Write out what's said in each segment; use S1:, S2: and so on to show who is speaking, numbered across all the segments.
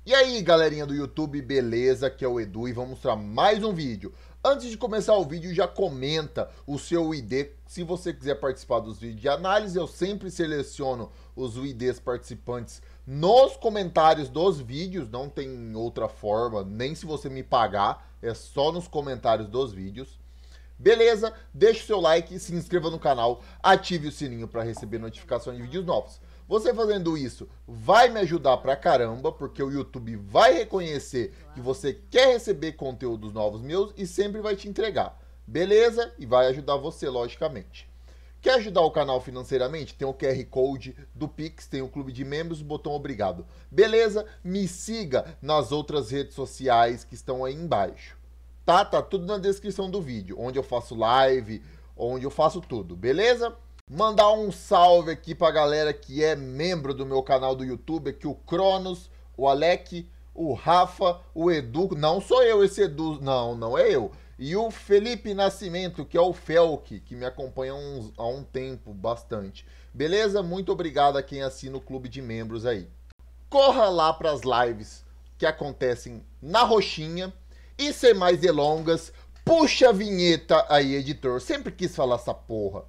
S1: E aí, galerinha do YouTube, beleza? Aqui é o Edu e vamos mostrar mais um vídeo. Antes de começar o vídeo, já comenta o seu ID. Se você quiser participar dos vídeos de análise, eu sempre seleciono os IDs participantes nos comentários dos vídeos. Não tem outra forma, nem se você me pagar, é só nos comentários dos vídeos. Beleza? Deixe o seu like, se inscreva no canal, ative o sininho para receber notificações de vídeos novos. Você fazendo isso vai me ajudar pra caramba, porque o YouTube vai reconhecer que você quer receber conteúdos novos meus e sempre vai te entregar. Beleza? E vai ajudar você, logicamente. Quer ajudar o canal financeiramente? Tem o QR Code do Pix, tem o clube de membros, o botão obrigado. Beleza? Me siga nas outras redes sociais que estão aí embaixo. Tá tudo na descrição do vídeo, onde eu faço live, onde eu faço tudo, beleza? Mandar um salve aqui pra galera que é membro do meu canal do YouTube, aqui o Cronos, o Alec, o Rafa, o Edu, não sou eu esse Edu, não é eu. E o Felipe Nascimento, que é o Felk, que me acompanha há um tempo, bastante. Beleza? Muito obrigado a quem assina o clube de membros aí. Corra lá pras lives que acontecem na roxinha. E sem mais delongas, puxa a vinheta aí, editor. Sempre quis falar essa porra.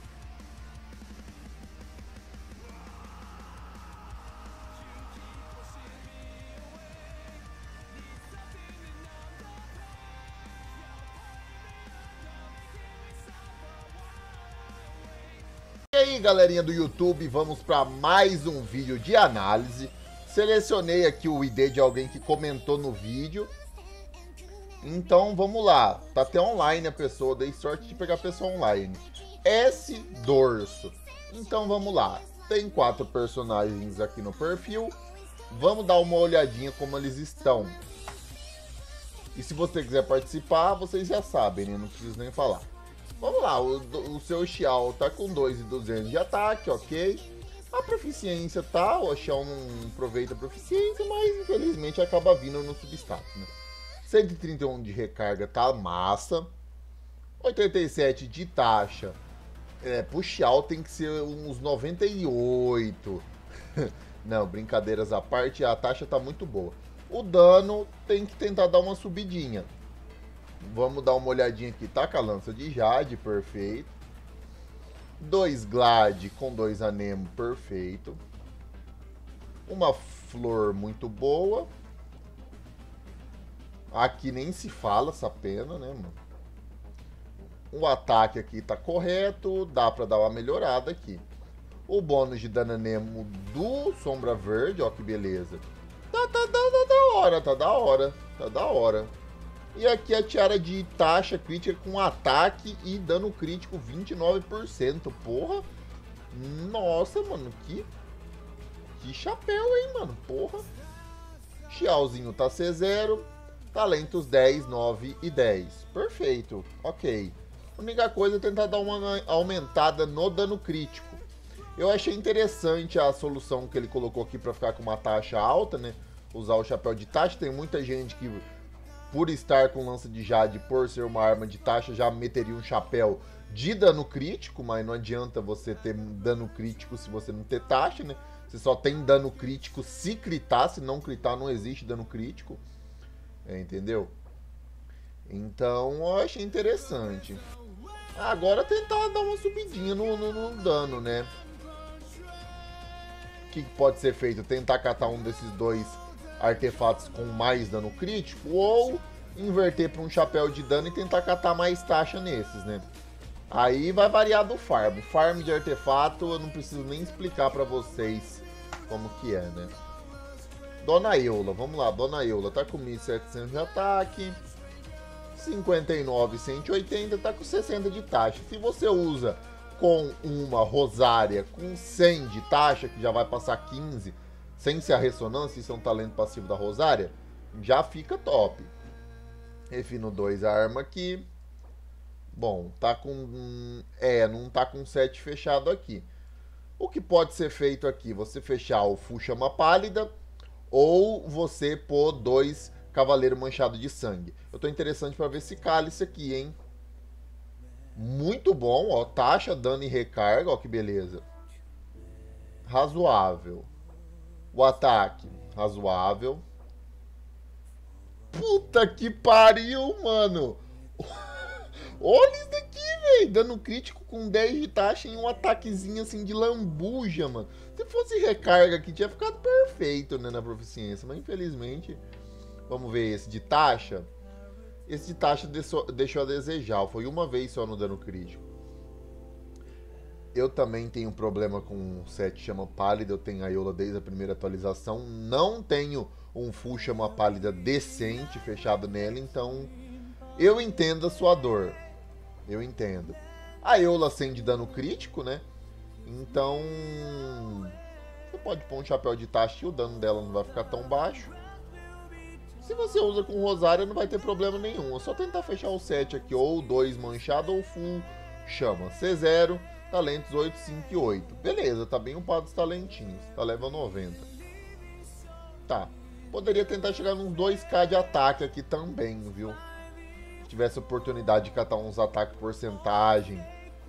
S1: E aí, galerinha do YouTube, vamos para mais um vídeo de análise. Selecionei aqui o ID de alguém que comentou no vídeo. Então vamos lá, tá até online a pessoa, dei sorte de pegar a pessoa online. S Dorso. Então vamos lá, tem 4 personagens aqui no perfil. Vamos dar uma olhadinha como eles estão. E se você quiser participar, vocês já sabem, né? Não preciso nem falar. Vamos lá, o seu Xiao tá com 2.200 de ataque, ok. A proficiência tá, o Xiao não aproveita a proficiência, mas infelizmente acaba vindo no substatus, né? 131 de recarga tá massa. 87 de taxa. Pro Xiao tem que ser uns 98. Não, brincadeiras à parte, a taxa tá muito boa. O dano tem que tentar dar uma subidinha. Vamos dar uma olhadinha aqui. Tá com a lança de Jade, perfeito. 2 Glad com 2 Anemo, perfeito. Uma flor muito boa. Aqui nem se fala essa pena, né, mano? O ataque aqui tá correto, dá pra dar uma melhorada aqui. O bônus de dano Anemo do Sombra Verde, ó que beleza. Tá da hora. E aqui a tiara de taxa crítica com ataque e dano crítico 29%. Porra! Nossa, mano, que chapéu, hein, mano? Porra! Xiaozinho tá C0. Talentos 10, 9 e 10. Perfeito, ok. A única coisa é tentar dar uma aumentada no dano crítico. Eu achei interessante a solução que ele colocou aqui para ficar com uma taxa alta, né? Usar o chapéu de taxa. Tem muita gente que, por estar com lança de Jade, por ser uma arma de taxa, já meteria um chapéu de dano crítico, mas não adianta você ter dano crítico se você não ter taxa, né? Você só tem dano crítico se critar, se não critar não existe dano crítico. Entendeu? Então eu achei interessante. Agora tentar dar uma subidinha no dano, né? O que pode ser feito? Tentar catar um desses 2 artefatos com mais dano crítico, ou inverter para um chapéu de dano e tentar catar mais taxa nesses, né? Aí vai variar do farm. Farm de artefato eu não preciso nem explicar para vocês como que é, né? Dona Eula, vamos lá, Dona Eula tá com 1.700 de ataque, 59, 180, tá com 60 de taxa. Se você usa com uma Rosária com 100 de taxa, que já vai passar 15, sem ser a ressonância, isso é um talento passivo da Rosária, já fica top. Refino 2 a arma aqui. Bom, tá com... não tá com 7 fechado aqui. O que pode ser feito aqui? Você fechar o Full Chama Pálida, ou você pôr 2 Cavaleiro Manchado de Sangue. Eu tô interessante para ver esse cálice aqui, hein? Muito bom, ó. Taxa, dano e recarga, ó que beleza. Razoável. O ataque, razoável. Puta que pariu, mano. Olha isso daqui, velho. Dano crítico com 10 de taxa em um ataquezinho assim de lambuja, mano. Se fosse recarga aqui, tinha ficado perfeito, né, na proficiência. Mas infelizmente, vamos ver esse de taxa. Esse de taxa deixou a desejar. Foi uma vez só no dano crítico. Eu também tenho um problema com o set chama pálida. Eu tenho a Iola desde a primeira atualização. Não tenho um full chama pálida decente fechado nela. Então, eu entendo a sua dor. Eu entendo. A Iola acende dano crítico, né? Então, você pode pôr um chapéu de taxa e o dano dela não vai ficar tão baixo. Se você usa com Rosária, não vai ter problema nenhum. É só tentar fechar o set aqui, ou 2 manchado ou full chama. C0, talentos 8, 5 e 8. Beleza, tá bem upado os talentinhos. Tá level 90. Tá. Poderia tentar chegar nos 2k de ataque aqui também, viu? Se tivesse oportunidade de catar uns ataques porcentagem.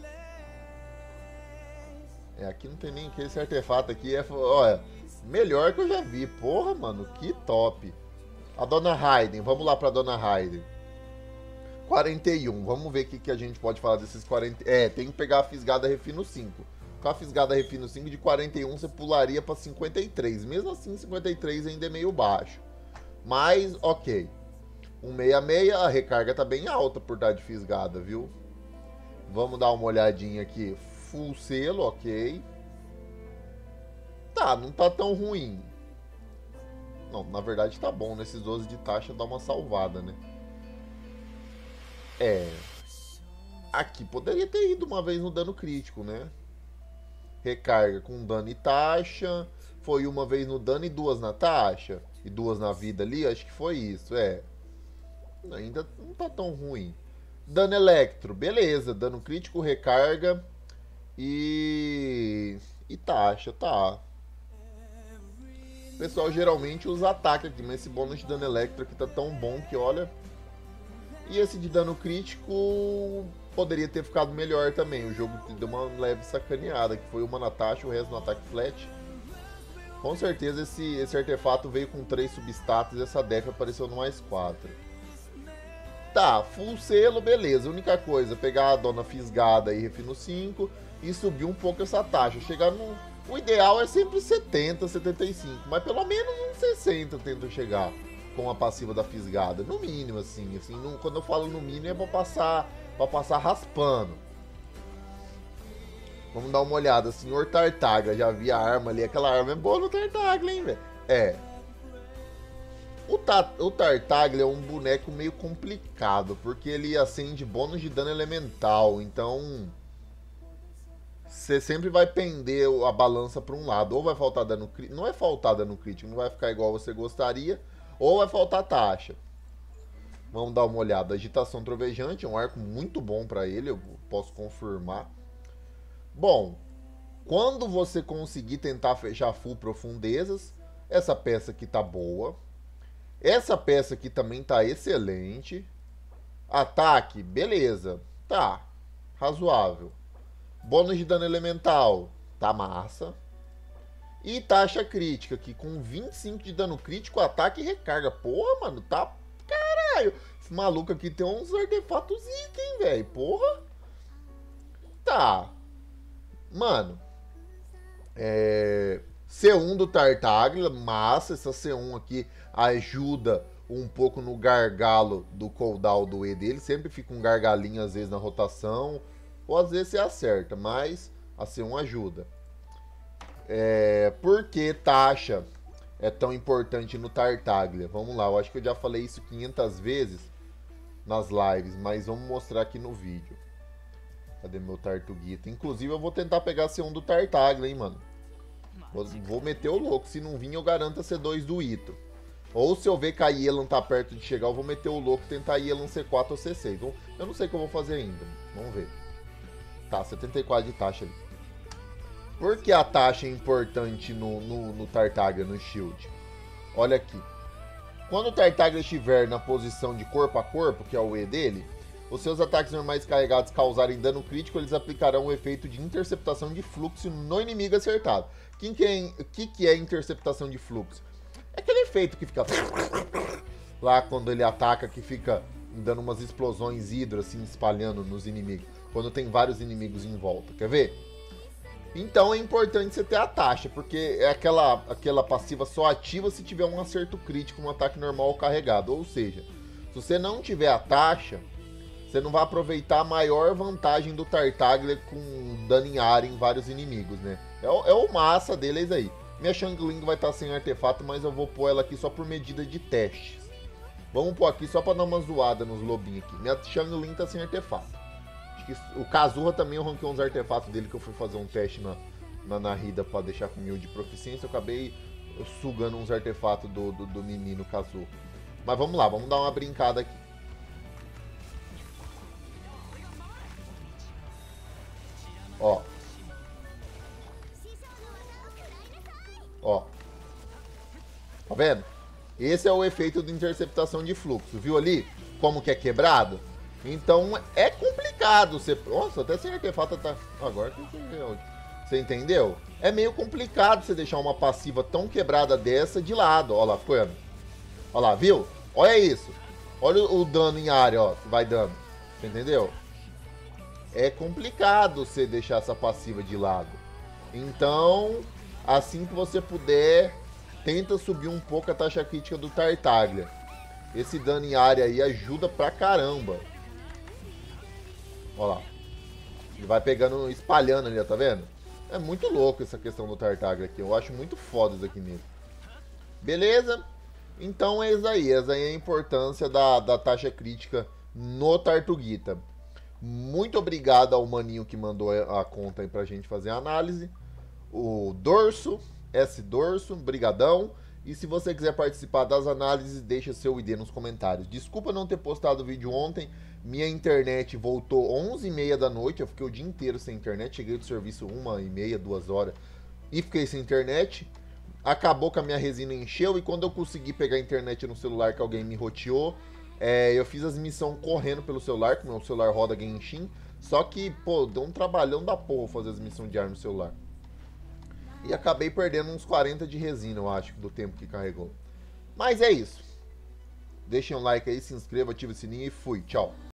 S1: Aqui não tem nem que esse artefato aqui. Olha, melhor que eu já vi. Porra, mano, que top. A Dona Raiden, vamos lá pra Dona Raiden. 41, vamos ver o que a gente pode falar desses 40. Tem que pegar a Fisgada Refino 5. Com a Fisgada Refino 5 de 41 você pularia pra 53. Mesmo assim, 53 ainda é meio baixo. Mas, ok. 166, a recarga tá bem alta por dar de Fisgada, viu? Vamos dar uma olhadinha aqui. Full selo, ok. Tá, não tá tão ruim. Não, na verdade tá bom. Nesses 12 de taxa dá uma salvada, né? Aqui poderia ter ido uma vez no dano crítico, né? Recarga com dano e taxa. Foi uma vez no dano e 2 na taxa. E 2 na vida ali, acho que foi isso, Ainda não tá tão ruim. Dano electro, beleza. Dano crítico, recarga e taxa, tá. O pessoal geralmente usa ataque aqui, mas esse bônus de dano electro aqui tá tão bom que olha. E esse de dano crítico poderia ter ficado melhor também. O jogo deu uma leve sacaneada, que foi uma na taxa, o resto no ataque flat. Com certeza esse artefato veio com 3 substatus e essa def apareceu no mais 4. Tá, full selo, beleza. A única coisa, pegar a Dona Fisgada e Refino 5 e subir um pouco essa taxa. Chegar no... O ideal é sempre 70, 75, mas pelo menos uns 60 tento chegar com a passiva da Fisgada. No mínimo, assim quando eu falo no mínimo é pra passar raspando. Vamos dar uma olhada. Senhor Tartaglia, já vi a arma ali. Aquela arma é boa no Tartaglia, hein, velho? O Tartaglia é um boneco meio complicado, porque ele acende bônus de dano elemental, então você sempre vai pender a balança para um lado. Ou vai faltar dano crítico, não é faltar dano crítico, não vai ficar igual você gostaria, ou vai faltar taxa. Vamos dar uma olhada. Agitação Trovejante é um arco muito bom para ele, eu posso confirmar. Bom, quando você conseguir tentar fechar full profundezas, essa peça aqui tá boa. Essa peça aqui também tá excelente. Ataque, beleza. Tá, razoável. Bônus de dano elemental, tá massa. E taxa crítica, que com 25 de dano crítico, ataque e recarga. Porra, mano, tá... Caralho. Esse maluco aqui tem uns artefatos item, velho. Porra. Tá. Mano. C1 do Tartaglia, massa. Essa C1 aqui ajuda um pouco no gargalo do cooldown do E dele. Sempre fica um gargalinho às vezes na rotação. Ou às vezes você acerta, mas a C1 ajuda. Por que taxa é tão importante no Tartaglia? Vamos lá, eu acho que eu já falei isso 500 vezes nas lives, mas vamos mostrar aqui no vídeo. Cadê meu Tartuguita? Inclusive eu vou tentar pegar a C1 do Tartaglia, hein, mano. Vou meter o louco, se não vir eu garanto a C2 do Ito. Ou se eu ver que a Yelan tá perto de chegar, eu vou meter o louco e tentar a Yelan C4 ou C6. Eu não sei o que eu vou fazer ainda, vamos ver. Tá, 74 de taxa ali. Por que a taxa é importante no Tartaglia, no Shield? Olha aqui. Quando o Tartaglia estiver na posição de corpo a corpo, que é o E dele, os seus ataques normais carregados causarem dano crítico, eles aplicarão o efeito de interceptação de fluxo no inimigo acertado. O que é interceptação de fluxo? É aquele efeito que fica... lá quando ele ataca, que fica dando umas explosões hidro, assim, espalhando nos inimigos. Quando tem vários inimigos em volta, quer ver? Então é importante você ter a taxa, porque é aquela passiva só ativa se tiver um acerto crítico no ataque normal ou carregado. Ou seja, se você não tiver a taxa, você não vai aproveitar a maior vantagem do Tartaglia com dano em área em vários inimigos, né? É o massa deles aí. Minha Xiangling vai estar sem artefato, mas eu vou pôr ela aqui só por medida de testes. Vamos pôr aqui só pra dar uma zoada nos lobinhos aqui. Minha Xiangling tá sem artefato. Acho que o Kazuha também eu ranquei uns artefatos dele que eu fui fazer um teste na Rida pra deixar com 1000 de proficiência. Eu acabei sugando uns artefatos do menino Kazuha. Mas vamos lá, vamos dar uma brincada aqui. Ó. Ó. Tá vendo? Esse é o efeito de interceptação de fluxo. Viu ali como que é quebrado? Então é complicado. Nossa, até sem artefato tá... Agora que você entendeu? É meio complicado você deixar uma passiva tão quebrada dessa de lado. Ó lá, ficou vendo? Ó lá, viu? Olha isso. Olha o dano em área, ó, que vai dando. Você entendeu? É complicado você deixar essa passiva de lado. Então, assim que você puder, tenta subir um pouco a taxa crítica do Tartaglia. Esse dano em área aí ajuda pra caramba. Olha lá. Ele vai pegando, espalhando ali, ó, tá vendo? É muito louco essa questão do Tartaglia aqui. Eu acho muito foda isso aqui nele. Beleza? Então é isso aí. Essa aí é a importância da taxa crítica no Tartuguita. Muito obrigado ao maninho que mandou a conta aí pra gente fazer a análise. O Dorso, S Dorso, brigadão. E se você quiser participar das análises, deixa seu ID nos comentários. Desculpa não ter postado o vídeo ontem. Minha internet voltou 11h30 da noite. Eu fiquei o dia inteiro sem internet. Cheguei do serviço 1h30, 2 horas. E fiquei sem internet. Acabou que a minha resina encheu. E quando eu consegui pegar a internet no celular que alguém me roteou, eu fiz as missões correndo pelo celular, que meu celular roda Genshin. Só que, pô, deu um trabalhão da porra fazer as missões diárias no celular. E acabei perdendo uns 40 de resina, eu acho, do tempo que carregou. Mas é isso. Deixem um like aí, se inscreva, ative o sininho e fui. Tchau.